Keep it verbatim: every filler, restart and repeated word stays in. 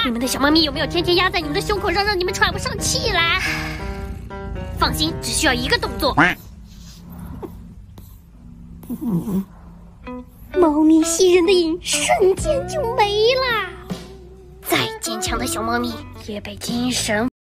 你们的小猫咪有没有天天压在你们的胸口，让让你们喘不上气来？放心，只需要一个动作。猫咪吸人的瘾瞬间就没了。再坚强的小猫咪也被精神